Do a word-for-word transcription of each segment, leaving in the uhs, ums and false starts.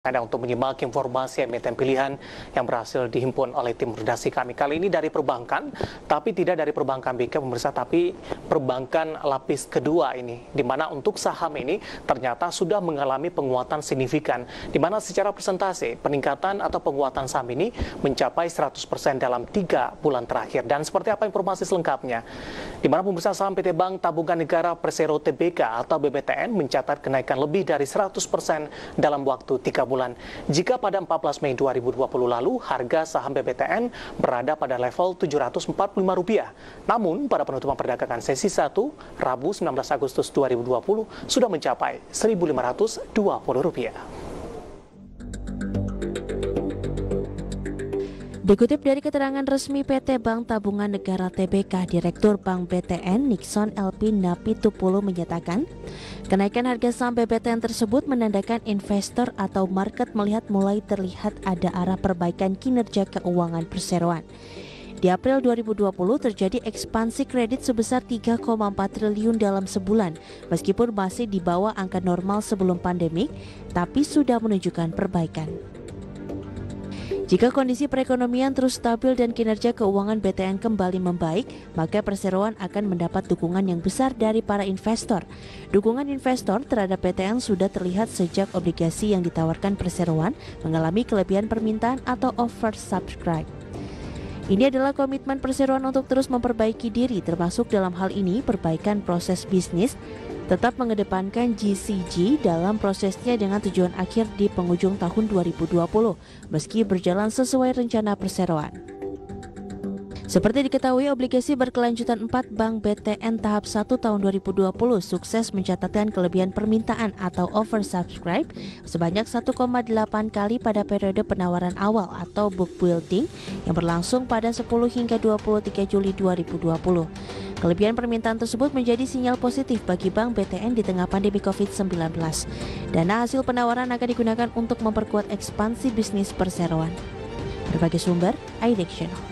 Anda untuk menyimak informasi emiten pilihan yang berhasil dihimpun oleh tim redaksi kami. Kali ini dari perbankan, tapi tidak dari perbankan B K pemirsa, tapi perbankan lapis kedua ini, di mana untuk saham ini ternyata sudah mengalami penguatan signifikan, di mana secara persentase peningkatan atau penguatan saham ini mencapai seratus persen dalam tiga bulan terakhir. Dan seperti apa informasi selengkapnya? Di mana pemirsa saham P T Bank Tabungan Negara Persero T B K atau B B T N mencatat kenaikan lebih dari seratus persen dalam waktu tiga bulan. Jika pada empat belas Mei dua ribu dua puluh lalu harga saham B B T N berada pada level tujuh ratus empat puluh lima rupiah. Namun pada penutupan perdagangan sesi satu Rabu sembilan belas Agustus dua ribu dua puluh sudah mencapai seribu lima ratus dua puluh rupiah. Dikutip dari keterangan resmi P T Bank Tabungan Negara T B K, Direktur Bank B T N Nixon L P Napitupulu menyatakan, kenaikan harga saham B B T N tersebut menandakan investor atau market melihat mulai terlihat ada arah perbaikan kinerja keuangan perseroan. Di April dua ribu dua puluh terjadi ekspansi kredit sebesar tiga koma empat triliun dalam sebulan, meskipun masih di bawah angka normal sebelum pandemik, tapi sudah menunjukkan perbaikan. Jika kondisi perekonomian terus stabil dan kinerja keuangan B T N kembali membaik, maka perseroan akan mendapat dukungan yang besar dari para investor. Dukungan investor terhadap B T N sudah terlihat sejak obligasi yang ditawarkan perseroan mengalami kelebihan permintaan atau oversubscribe. Ini adalah komitmen perseroan untuk terus memperbaiki diri, termasuk dalam hal ini perbaikan proses bisnis, tetap mengedepankan G C G dalam prosesnya dengan tujuan akhir di penghujung tahun dua ribu dua puluh, meski berjalan sesuai rencana perseroan. Seperti diketahui, obligasi berkelanjutan empat Bank B T N tahap satu tahun dua ribu dua puluh sukses mencatatkan kelebihan permintaan atau oversubscribe sebanyak satu koma delapan kali pada periode penawaran awal atau book building yang berlangsung pada sepuluh hingga dua puluh tiga Juli dua ribu dua puluh. Kelebihan permintaan tersebut menjadi sinyal positif bagi Bank B T N di tengah pandemi covid sembilan belas. Dana hasil penawaran akan digunakan untuk memperkuat ekspansi bisnis perseroan. Berbagai sumber, iDex Channel.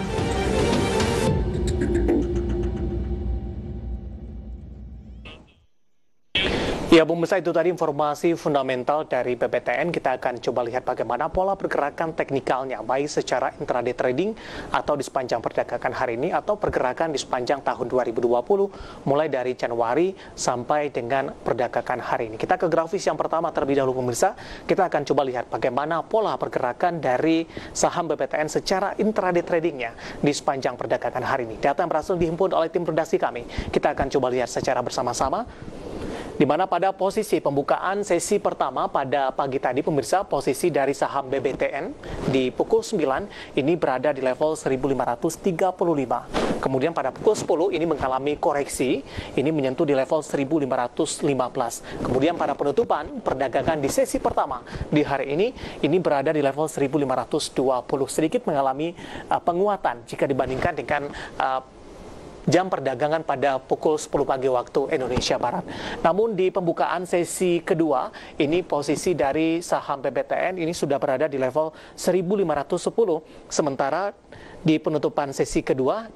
Ya, pemirsa, itu tadi informasi fundamental dari B B T N. Kita akan coba lihat bagaimana pola pergerakan teknikalnya, baik secara intraday trading atau di sepanjang perdagangan hari ini atau pergerakan di sepanjang tahun dua ribu dua puluh, mulai dari Januari sampai dengan perdagangan hari ini. Kita ke grafis yang pertama terlebih dahulu, pemirsa. Kita akan coba lihat bagaimana pola pergerakan dari saham B B T N secara intraday tradingnya di sepanjang perdagangan hari ini. Data yang berhasil dihimpun oleh tim redaksi kami. Kita akan coba lihat secara bersama-sama, di mana pada posisi pembukaan sesi pertama pada pagi tadi, pemirsa, posisi dari saham B B T N di pukul sembilan ini berada di level seribu lima ratus tiga puluh lima. Kemudian pada pukul sepuluh ini mengalami koreksi, ini menyentuh di level seribu lima ratus lima belas. Kemudian pada penutupan perdagangan di sesi pertama di hari ini, ini berada di level seribu lima ratus dua puluh, sedikit mengalami uh, penguatan jika dibandingkan dengan uh, jam perdagangan pada pukul sepuluh pagi waktu Indonesia Barat. Namun di pembukaan sesi kedua, ini posisi dari saham B B T N ini sudah berada di level seribu lima ratus sepuluh. Sementara di penutupan sesi kedua,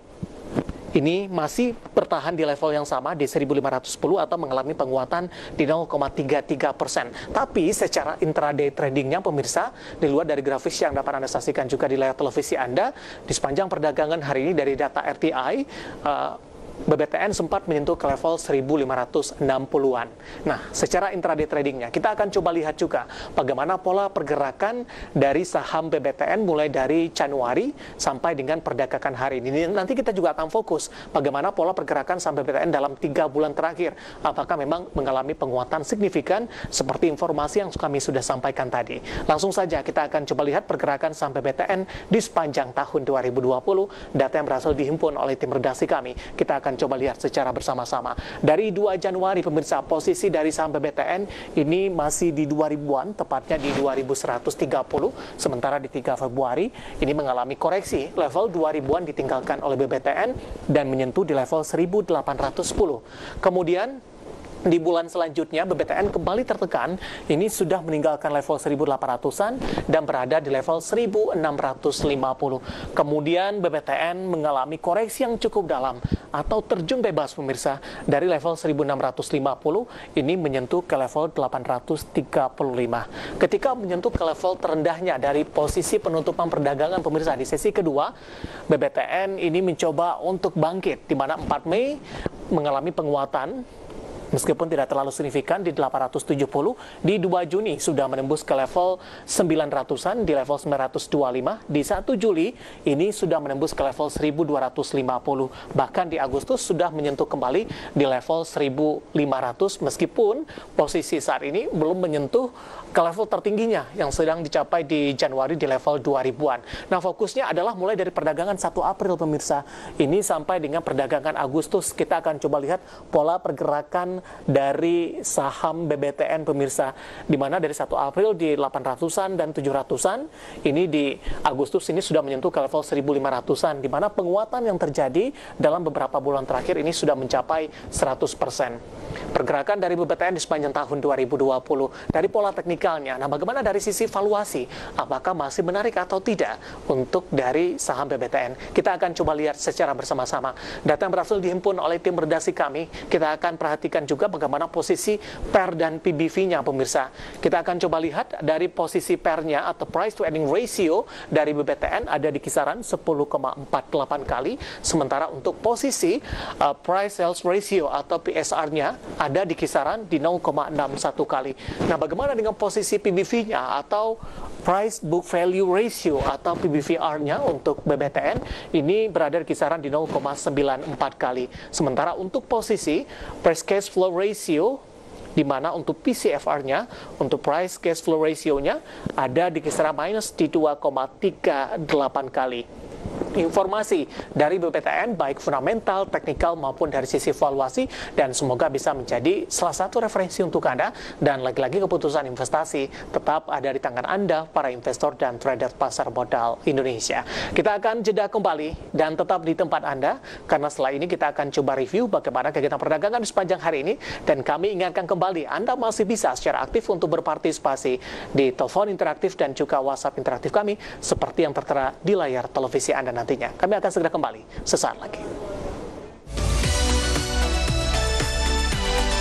ini masih bertahan di level yang sama di seribu lima ratus sepuluh atau mengalami penguatan di nol koma tiga tiga persen. Tapi secara intraday tradingnya, pemirsa, di luar dari grafis yang dapat Anda saksikan juga di layar televisi Anda, di sepanjang perdagangan hari ini dari data R T I, uh, B B T N sempat menyentuh ke level seribu lima ratus enam puluhan. Nah, secara intraday tradingnya, kita akan coba lihat juga bagaimana pola pergerakan dari saham B B T N mulai dari Januari sampai dengan perdagangan hari ini. Nanti kita juga akan fokus bagaimana pola pergerakan saham B B T N dalam tiga bulan terakhir. Apakah memang mengalami penguatan signifikan seperti informasi yang kami sudah sampaikan tadi. Langsung saja kita akan coba lihat pergerakan saham B B T N di sepanjang tahun dua ribu dua puluh. Data yang berhasil dihimpun oleh tim redaksi kami. Kita akan akan coba lihat secara bersama-sama. Dari dua Januari, pemirsa, posisi dari saham B B T N ini masih di dua ribuan, tepatnya di dua ribu seratus tiga puluh. Sementara di tiga Februari ini mengalami koreksi, level dua ribuan ditinggalkan oleh B B T N dan menyentuh di level seribu delapan ratus sepuluh. Kemudian Di bulan selanjutnya B B T N kembali tertekan, ini sudah meninggalkan level seribu delapan ratusan dan berada di level seribu enam ratus lima puluh. Kemudian B B T N mengalami koreksi yang cukup dalam atau terjun bebas pemirsa dari level seribu enam ratus lima puluh ini menyentuh ke level delapan ratus tiga puluh lima. Ketika menyentuh ke level terendahnya dari posisi penutupan perdagangan pemirsa di sesi kedua, B B T N ini mencoba untuk bangkit di mana empat Mei mengalami penguatan. Meskipun tidak terlalu signifikan di delapan ratus tujuh puluh, di dua Juni sudah menembus ke level sembilan ratusan di level sembilan ratus dua puluh lima, di satu Juli ini sudah menembus ke level seribu dua ratus lima puluh, bahkan di Agustus sudah menyentuh kembali di level seribu lima ratus meskipun posisi saat ini belum menyentuh ke level tertingginya yang sedang dicapai di Januari di level dua ribuan. Nah, fokusnya adalah mulai dari perdagangan satu April pemirsa, ini sampai dengan perdagangan Agustus. Kita akan coba lihat pola pergerakan dari saham B B T N pemirsa, di mana dari satu April di delapan ratusan dan tujuh ratusan, ini di Agustus ini sudah menyentuh ke level seribu lima ratusan, di mana penguatan yang terjadi dalam beberapa bulan terakhir ini sudah mencapai seratus persen. Pergerakan dari B B T N di sepanjang tahun dua ribu dua puluh dari pola teknikalnya. Nah, bagaimana dari sisi valuasi? Apakah masih menarik atau tidak untuk dari saham B B T N? Kita akan coba lihat secara bersama-sama. Data yang berhasil dihimpun oleh tim redaksi kami, kita akan perhatikan juga bagaimana posisi P E R dan P B V-nya pemirsa. Kita akan coba lihat dari posisi P E R-nya atau Price to Earning Ratio dari B B T N ada di kisaran sepuluh koma empat delapan kali, sementara untuk posisi uh, Price Sales Ratio atau P S R-nya ada di kisaran di nol koma enam satu kali. Nah, bagaimana dengan posisi P B V-nya atau Price Book Value Ratio atau P B V R-nya untuk B B T N ini berada di kisaran di nol koma sembilan empat kali. Sementara untuk posisi Price Cash Flow Ratio, di mana untuk P C F R-nya, untuk Price Cash Flow Ratio-nya ada di kisaran minus di dua koma tiga delapan kali. Informasi dari B B T N baik fundamental, teknikal maupun dari sisi valuasi, dan semoga bisa menjadi salah satu referensi untuk Anda, dan lagi-lagi keputusan investasi tetap ada di tangan Anda para investor dan trader pasar modal Indonesia. Kita akan jeda kembali dan tetap di tempat Anda, karena setelah ini kita akan coba review bagaimana kegiatan perdagangan di sepanjang hari ini, dan kami ingatkan kembali Anda masih bisa secara aktif untuk berpartisipasi di telepon interaktif dan juga WhatsApp interaktif kami seperti yang tertera di layar televisi Anda nantinya. Kami akan segera kembali sesaat lagi.